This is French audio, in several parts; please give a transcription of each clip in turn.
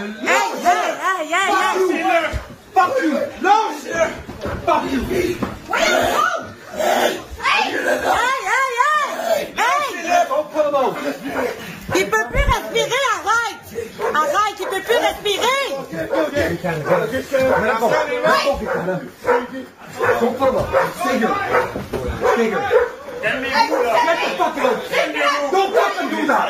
Lâchez-le! Fuck you! Lâchez-le! Fuck you! Il peut plus respirer, arrête! Arrête, il peut plus respirer! Don't fucking do that!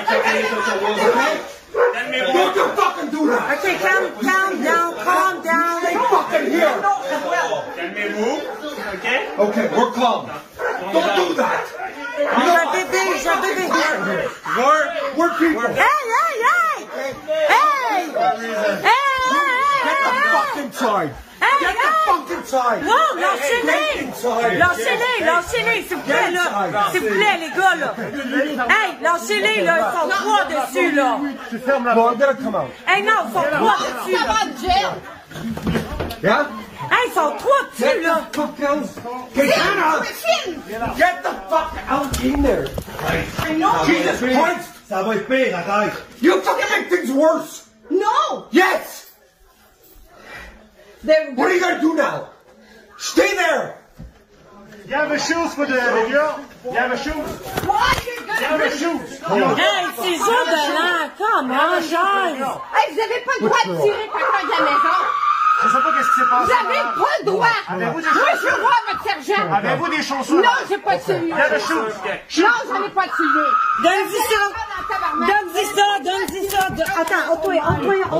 Don't you fucking do that! Okay, calm down. Stay fucking here! Calmez-vous, ok? Okay, we're calm. Don't do that! J'ai un bébé. We're people! Hey! Get the fuck inside! Get the fuck inside! Non, lâchez-les, s'il vous plaît, là. S'il vous plaît, les gars, là. Hey, lâchez-les, là. Ils sont trois dessus, là. No, I'm gonna come out. Hey, non, ils sont trois dessus, là. Yeah? Hey, ils sont trois dessus, là. Get the fuck out in there! Jesus Christ! Ça va être pire, arrête! You fucking make things worse! No! Yes! What are you gonna do now? Stay there! You have a shoes for the girl? You have a shoes? Why you You have a shoes? Hey, c'est jour de l'an. Come on, guys. Hey, vous avez pas le droit de tirer quelqu'un de la maison. Je sais pas qu'est-ce qui s'est passé. Vous avez pas le droit. Avez-vous des Moi, je veux voir votre sergent. Avez-vous des chaussures? Non, j'ai pas de celui. You have a shoes? Non, j'en ai pas de celui. Donne-y ça. Attends, toi, là.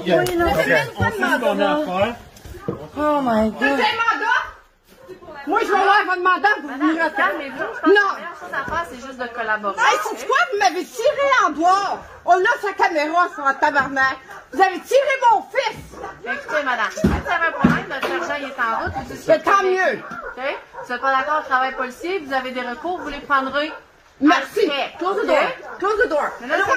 Oh my God. Vous avez un mandat? Moi, je vais avoir votre mandat pour vous me Calmez-vous. Je pense que la meilleure chose à faire, c'est juste de collaborer. Hey, c'est quoi? Vous m'avez tiré en bois. On a sa caméra sur un tabarnak. Vous avez tiré mon fils. Écoutez, madame, si vous avez un problème, notre sergent il est en route. Mais tant mieux. OK? Vous n'êtes pas d'accord au travail policier, vous avez des recours, vous les prendrez. Merci. Après. Close the door. Close the door. Mais là, c'est